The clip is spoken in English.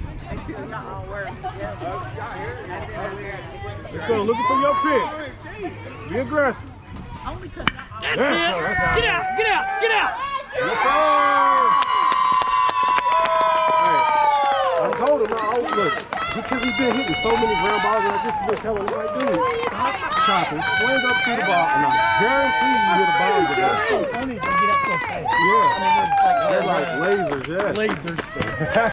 Let's go. Looking for your pick. Be aggressive. Only because That's it. Get out. Get out. Get out. Yes, sir. Hey, I told him, look, because he's been hitting so many ground balls, and I just been telling him, like, dude, stop chopping, swing up through the ball, and I guarantee you hit a bomb with that. ponies can get up so fast. Yeah. I mean, They're like lasers, yeah. lasers.